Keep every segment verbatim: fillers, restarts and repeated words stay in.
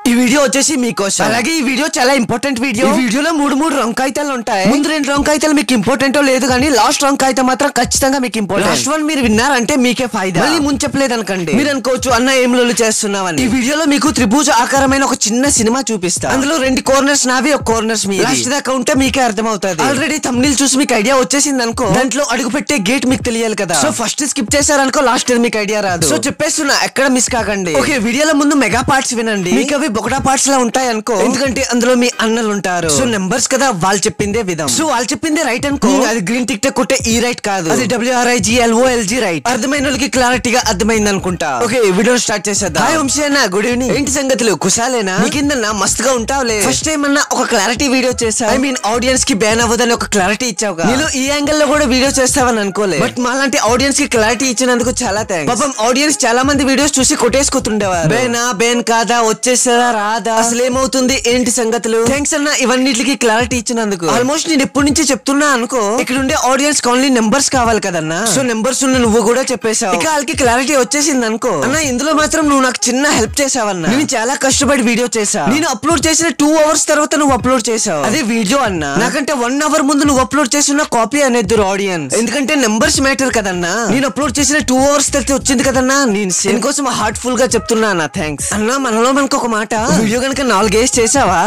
ఈ వీడియో వచ్చేసి మీకోసం. అలాగే ఈ వీడియో చాలా ఇంపార్టెంట్ వీడియో. ఈ వీడియోలో మూడు మూడు రంగు కాగితాలు ఉంటాయి. ముందు రెండు రంగు కాగితాలు మీకు ఇంపార్టెంట్ లేదు కానీ లాస్ట్ రంగు కాగితం మాత్రం ఖచ్చితంగా మీకు ఇంపార్టెంట్. లాస్ట్ వన్ మీరు విన్నారంటే మీకే ఫైదా. మళ్ళీ ముందు చెప్పలేదు అనకండి. మీరు అనుకోవచ్చు అన్న ఏం లొల్లి చేస్తున్నావని. ఈ వీడియోలో మీకు త్రిభుజ ఆకారమైన ఒక చిన్న సినిమా చూపిస్తా. అందులో రెండు కార్నర్స్ నావి, ఒక కార్నర్స్ మీ. లాస్ట్ దాకా ఉంటే మీకే అర్థమవుతుంది. ఆల్రెడీ థంబ్నెయిల్ చూసి మీకు ఐడియా వచ్చేసింది అనుకో. దాంట్లో అడుగు పెట్టే గేట్ మీకు తెలియాలి కదా. సో ఫస్ట్ స్కిప్ చేశారనుకో లాస్ట్ మీకు ఐడియా రాదు. సో చెప్పేస్తున్నా ఎక్కడ మిస్ కాకండి. ఓకే, వీడియోలో ముందు మెగా పార్ట్స్ వినండి. మీకు అవి బొకడా పార్ట్స్ లా ఉంటాయి అనుకో, ఎందుకంటే అందులో మీ అన్నలు ఉంటారు. సో నెంబర్స్ కదా, వాళ్ళు చెప్పిందే విధం. సో వాళ్ళు చెప్పిందే రైట్ అనుకో. అది గ్రీన్ టిక్ టిక్ కొట్టే ఈ రైట్ కాదు, అది డబ్ల్యూఆర్ఐజిఎల్ఓఎల్జి రైట్. అర్థమైన వాళ్ళకి క్లారిటీగా అర్థమైంది అనుకుంటా. ఓకే, వీడియో స్టార్ట్ చేసేద్దాం. హాయ్ వంశీ అన్న, గుడ్ ఈవినింగ్. ఏంటి సంగతులు, కుశాలేనా? మీ కిందన్నా మస్త్ గా ఉంటావులే. ఫస్ట్ టైం అన్నా ఒక క్లారిటీ వీడియో చేసా. ఐ మీన్ ఆడియన్స్ కి బ్యాన్ అవ్వదని ఒక క్లారిటీ ఇచ్చావుగా. నేను ఈ యాంగిల్ లో కూడా వీడియో చేస్తావని అనుకోలే. బట్ మాలాంటి ఆడియన్స్ కి క్లారిటీ ఇచ్చినందుకు చాలా థ్యాంక్స్. పాపం ఆడియన్స్ చాలా మంది వీడియోస్ చూసి కొట్టేసుకుంటుండేవారు. బేనా బేన్ కాదా, వచ్చేసారా రాదా, అసలు ఏమవుతుంది ఏంటి సంగతులు. థ్యాంక్స్ అన్న ఇవన్నిటికి క్లారిటీ ఇచ్చినందుకు. ఆల్మోస్ట్ నేను ఎప్పటి నుంచి చెప్తున్నా అనుకో. ఇక్కడ ఉండే ఆడియన్స్ ఓన్లీ నెంబర్స్ కావాలి కదన్నా. సో నెంబర్స్ ఉన్న నువ్వు కూడా చెప్పేశావు. ఇక వాళ్ళకి క్లారిటీ వచ్చేసింది అనుకో. అన్న ఇందులో మాత్రం నువ్వు నాకు చిన్న హెల్ప్ చేసావన్నా. నేను చాలా కష్టపడి వీడియో చేసా. నేను అప్లోడ్ చేసిన టూ అవర్స్ తర్వాత నువ్వు అప్లోడ్ చేసావు. అదే వీడియో అన్నా. నాకంటే వన్ అవర్ ముందు నువ్వు అప్లోడ్ చేసిన కాపీ అనేది ఆడియన్స్. ఎందుకంటే నెంబర్స్ మ్యాటర్ కదన్నా. నేను అప్లోడ్ చేసిన టూ అవర్స్ తర్వాత వచ్చింది కదన్నా. నేను దీనికోసం హార్ట్ఫుల్ గా చెప్తున్నా అన్న, థ్యాంక్స్ అన్నా. మనలో మనకు ఒక మాట, వీడియో కనుక నాలుగేసి చేసావా?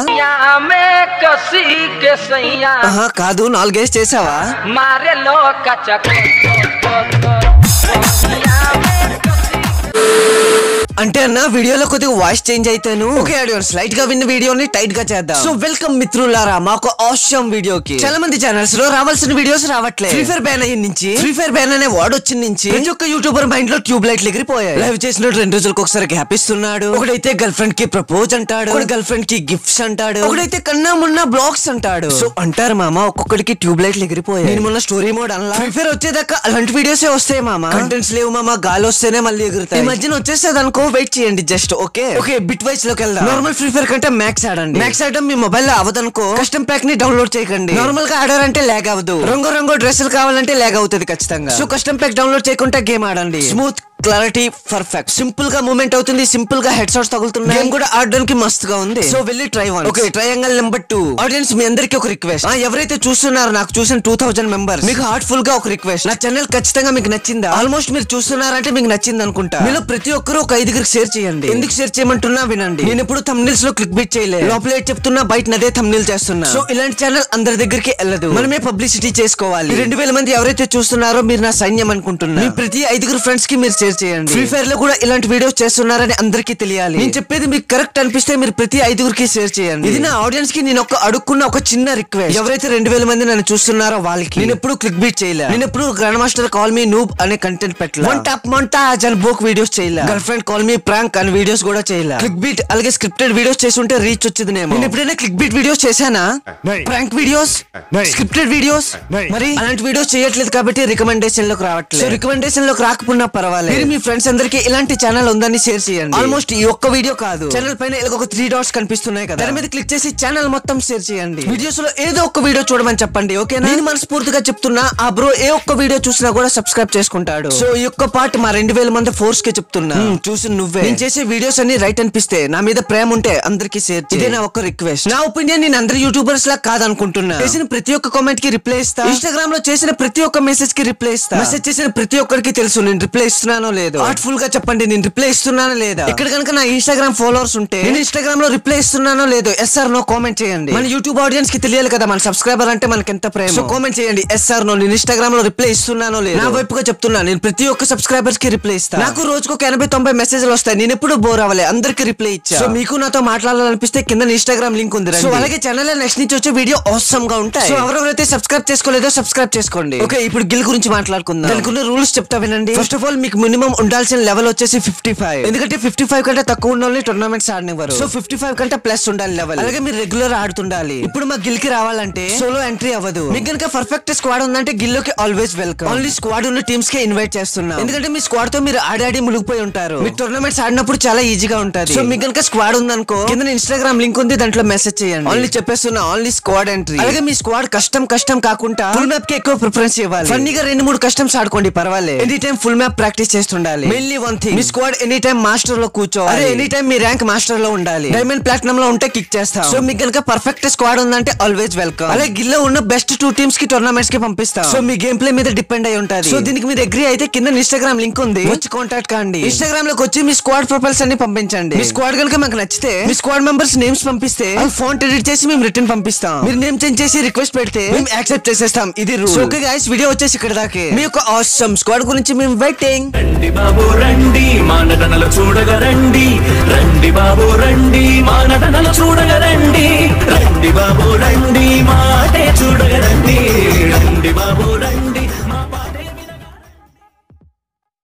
కాదు, నాలుగేసి చేసావా? అంటే అన్న వీడియోలో కొద్దిగా వాయిస్ చేంజ్ అయితేను. ఓకే ఆడియన్స్, లైట్ గా విన్న వీడియోని టైట్ గా చేద్దాం. సో వెల్కమ్ మిత్రులారా మాకు ఆసమ్ వీడియోకి. చాలా మంది ఛానల్స్ లో రావాల్సిన వీడియోస్ రావట్లేదు. ఫ్రీ ఫైర్ బ్యాన్ అయ్యి నుంచి, ఫ్రీ ఫైర్ బ్యాన్ అనే వార్డ్ వచ్చిన నుంచి ప్రతి ఒక్క యూట్యూబర్ మైండ్ లో ట్యూబ్ లైట్లు ఎగిరిపోయాయి. లైవ్ చేసినట్టు రెండు రోజులకు ఒకసారి గ్యాప్ ఇస్తున్నాడు. ఒకడైతే గర్ల్ ఫ్రెండ్ కి ప్రపోజ్ అంటాడు, ఒకటి గర్ల్ ఫ్రెండ్ కి గిఫ్ట్స్ అంటాడు, ఒకడైతే కన్నా మొన్న బ్లాగ్స్ అంటాడు. సో అంటారు మామ, ఒక్కొక్కడికి ట్యూబ్ లైట్లు ఎగిరిపోయాయి. నేను మొన్న స్టోరీ మోడ్ అలా ఫ్రీ ఫైర్ వచ్చేదాకా అలాంటి వీడియోసే వస్తాయి మామ. కంటెంట్స్ లేవు మామ, గాలి వస్తేనే మళ్ళీ ఎగురుతాయి. ఈ మధ్యన వచ్చేసేది అనుకో, వెయిట్ చేయండి just. Okay okay bit wise లోకి వెళ్దాం. నార్మల్ ఫ్రీ ఫైర్ కంటే మ్యాక్స్ ఆడండి. మ్యాక్స్ ఆడడం మీ మొబైల్ లో అవదనుకో, కస్టమ్ ప్యాక్ ని డౌన్లోడ్ చేయకండి. నార్మల్ గా ఆడారంటే ల్యాగ్ అవ్వదు. రంగు రంగు డ్రెస్సులు కావాలంటే ల్యాగ్ అవుతుంది ఖచ్చితంగా. సో కస్టమ్ ప్యాక్ డౌన్లోడ్ చేయకుండా గేమ్ ఆడండి. స్మూత్ క్లారిటీ పర్ఫెక్ట్, సింపుల్ గా మూవ్మెంట్ అవుతుంది, సింపుల్ గా హెడ్ షాట్స్ తగులుతున్నాయి. గేమ్ కూడా ఆడడానికి మస్త్ గా ఉంది. సో వెళ్ళి try one. Okay, triangle number two. Audience మీ అందరికి ఒక రిక్వెస్ట్. ఎవరైతే చూస్తున్నారో నాకు చూసిన టూ థౌసండ్ మెంబర్స్, మీకు హార్ట్ఫుల్ గా ఒక రిక్వెస్ట్. నా ఛానల్ ఖచ్చితంగా మీకు నచ్చిందా? ఆల్మోస్ట్ మీరు చూస్తున్నారంటే మీకు నచ్చింది అనుకుంటా. మీలో ప్రతి ఒక్కరు ఒక ఐదుగురికి షేర్ చేయండి. ఎందుకు షేర్ చేయమంటున్నా వినండి. నేను ఎప్పుడు థంబ్నెయిల్స్ లో క్లిక్ బిట్ చేయలేదు. లోపల చెప్తున్నా, బయట అదే థంబ్నెయిల్ చేస్తున్నా. సో ఇలాంటి ఛానల్ అందరి దగ్గరికి వెళ్ళదు, మనమే పబ్లిసిటీ చేసుకోవాలి. రెండు వేల మంది ఎవరైతే చూస్తున్నారో మీరు నా సైన్యం అనుకుంటున్నా. మీ ప్రతి ఐదుగురు ఫ్రెండ్స్ కి మీరు షేర్ చేయండి. ఫ్రీ ఫైర్ లో కూడా ఇలాంటి వీడియోస్ చేస్తున్నారని అందరికీ తెలియాలి. నేను చెప్పేది మీకు కరెక్ట్ అనిపిస్తే మీరు ప్రతి ఐదుగురికి షేర్ చేయండి. ఇది నా ఆడియన్స్ కి నేను ఒక అడుక్కున్న ఒక చిన్న రిక్వెస్ట్. ఎవరైతే రెండు వేల మంది నన్ను చూస్తున్నారో వాళ్ళకి. నేను ఎప్పుడు క్లిక్ బీట్ చేయలే. నేను ఎప్పుడు grandmaster call me noob అనే కంటెంట్ పెట్టలే. వన్ టాప్ montage అని బోక్ వీడియోస్ చేయలే. Girlfriend call me prank అని వీడియోస్ కూడా చేయలే. క్లిక్ బీట్ అలాగే స్క్రిప్టెడ్ వీడియోస్ చేసి ఉంటే రీచ్ వచ్చేది. నేను ఎప్పుడైనా క్లిక్ బీట్ వీడియోస్ చేశానా? ప్రాంక్ వీడియోస్, స్క్రిప్టెడ్ వీడియోస్, మరి అలాంటి వీడియోస్ చేయట్లేదు కాబట్టి రికమెండేషన్ లోకి రావట్లేదు. రికమెండేషన్ లోకి రాకపోయినా పర్వాలేదు. మీ ఫ్రెండ్స్ అందరికి ఇలాంటి ఛానల్ ఉందని షేర్ చేయండి. ఆల్మోస్ట్ ఈ ఒక్క వీడియో కాదు, ఛానల్ పైన ఒక త్రీ డాట్స్ కనిపిస్తున్నాయి కదా, దాని మీద క్లిక్ చేసి ఛానల్ మొత్తం షేర్ చేయండి. వీడియోస్ లో ఏదో ఒక వీడియో చూడమని చెప్పండి. ఓకేనా? నేను మనస్ఫూర్తిగా చెప్తున్నా, ఆ బ్రో ఏ ఒక్క వీడియో చూసినా కూడా సబ్స్క్రైబ్ చేసుకుంటాడు. సో ఈ ఒక్క పార్ట్ మా రెండు వేల మంది ఫోర్స్ కి చెప్తున్నా. చూసి నువ్వే. నేను చేసే వీడియోస్ అన్ని రైట్ అనిపిస్తే, నా మీద ప్రేమ ఉంటే అందరికి షేర్ చేయి. ఇదే నా ఒక్క రిక్వెస్ట్. నా ఒపీనియన్ నేను అందరి యూట్యూబర్స్ లా కాదనుకుంటున్నా. చేసిన ప్రతి ఒక్క కామెంట్ కి రిప్లై ఇస్తా. ఇన్స్టాగ్రామ్ లో చేసిన ప్రతి ఒక్క మెసేజ్ కి రిప్లై ఇస్తా. మెసేజ్ చేసిన ప్రతి ఒక్కరికి తెలుసు నేను రిప్లై ఇస్తున్నానో లేదో. హార్ట్ఫుల్ గా చెప్పండి, నేను రిప్లై ఇస్తున్నానో లేదా. ఇక్కడ కనుక నా ఇన్స్టాగ్రామ్ ఫాలోవర్స్ ఉంటే నేను ఇన్స్టాగ్రామ్ లో రిప్లై ఇస్తున్నానో లేదో ఎస్ ఆర్ నో కామెంట్ చేయండి. మన యూట్యూబ్ ఆడియన్స్ కి తెలియాలి కదా మన సబ్స్క్రైబర్ అంటే మనకి ఎంత ప్రేమ. సో కామెంట్ చేయండి ఎస్ ఆర్ నో, నేను ఇన్స్టాగ్రామ్ లో రిప్లై ఇస్తున్నానో లేదో. నా వైపుగా చెప్తున్నా, నేను ప్రతి ఒక్క సబ్స్క్రైబర్స్ కి రిప్లై ఇస్తా. నాకు రోజుకు ఒక ఎనభై తొంభై మెసేజ్లు వస్తాయి. నేను ఎప్పుడు బోర్ అవ్వలే, అందరికి రిప్లై ఇచ్చా. సో మీకు నాతో మాట్లాడాలనిపిస్తే కింద ఇన్స్టాగ్రామ్ లింక్ ఉంది. సో అలాగే ఛానల్ నెక్స్ట్ నుంచి వచ్చే వీడియో ఆసమ్ గా ఉంటాయి. సో ఎవరెవరైతే సబ్స్క్రైబ్ చేసుకోలేదో సబ్స్క్రైబ్ చేసుకోండి. ఓకే, ఇప్పుడు గిల్ గురించి మాట్లాడుకుందాం. దానికి రూల్స్ చెప్తా వినండి. ఫస్ట్ ఆఫ్ ఆల్ మీకు మినిమం ఉండాల్సిన లెవెల్ వచ్చేసి ఫిఫ్టీ ఫైవ్. ఎందుకంటే ఫిఫ్టీ ఫైవ్ కంటే తక్కువ ఉన్న వాళ్ళని టోర్నమెంట్స్ ఆడనివ్వరు. సో ఫిఫ్టీ ఫైవ్ కంటే ప్లస్ ఉండాలి లెవెల్. అలాగే మీరు రెగ్యులర్ ఆడుతుండాలి. ఇప్పుడు మా గిల్ కి రావాలంటే సోలో ఎంట్రీ అవ్వదు. మీకు కనుక పర్ఫెక్ట్ స్క్వాడ్ ఉందంటే గిల్ లోకి ఆల్వేస్ వెల్కమ్. ఓన్లీ స్క్వాడ్ ఉన్న టీమ్స్ కే ఇన్వైట్ చేస్తున్నా. ఎందుకంటే మీ స్క్వాడ్ తో మీరు ఆడి ఆడి మునిగిపోయి ఉంటారు. మీ టోర్నమెంట్స్ ఆడినప్పుడు చాలా ఈజీగా ఉంటుంది. సో మీకు కనుక స్క్వాడ్ ఉందనుకో, కింద ఇన్స్టాగ్రామ్ లింక్ ఉంది, దాంట్లో మెసేజ్ చేయండి. ఓన్లీ చెప్పేస్తున్నా, ఓన్లీ స్క్వాడ్ ఎంట్రీ. అలాగే మీ స్క్వాడ్ కష్టం కష్టం కాకుండా ఫుల్ మ్యాప్ కి ఎక్కువ ప్రిఫరెన్స్ ఇవ్వాలి. ఫన్నీగా రెండు మూడు కస్టమ్స్ ఆడుకోండి పర్వాలేదు. Any time full map practice చేస్తూ ఉండాలి. మెయిన్లీ వన్ థింగ్, మీ స్క్వాడ్ ఎనీ టైం మాస్టర్ లో కూర్చోవాలి. ఎనీ టైం మీ ర్యాంక్ మాస్టర్ లో ఉండాలి. డైమండ్ ప్లాటినం లో ఉంటే కిక్ చేస్తాం. సో మీకు కనుక పర్ఫెక్ట్ స్క్వాడ్ ఉందంటే ఆల్వేస్ వెల్కమ్. అలాగే గిల్లో ఉన్న బెస్ట్ టూ టీమ్స్ కి టోర్నమెంట్స్ కి పంపిస్తాం. సో మీ గేమ్ ప్లే మీద డిపెండ్ అయి ఉంటది. సో దీనికి మీరు అగ్రీ అయితే కింద ఇన్స్టాగ్రామ్ లింక్ ఉంది, వచ్చి కాంటాక్ట్ కండి. ఇన్స్టాగ్రామ్ లోకి వచ్చి మీ స్క్వాడ్ ప్రొఫైల్స్ అన్ని పంపించండి. మీ స్క్వాడ్ కనుక మాకు నచ్చితే మీ స్క్వాడ్ మెంబర్స్ నేమ్స్ పంపిస్తే ఫోన్ ఎడిట్ చేసి మేము రిటర్న్ పంపిస్తాం. మీరు నేమ్ చేంజ్ చేసి రిక్వెస్ట్ పెడితే మేము యాక్సెప్ట్ చేసేస్తాం. ఇది రూల్. ఓకే గైస్, వీడియో వచ్చేసి ఇక్కడ దాకే. మీ యొక్క ఆసమ్ స్క్వాడ్ గురించి మేము వెయిటింగ్. రండి బాబు రండి, మానటనలు చూడగా రండి, రండి బాబు.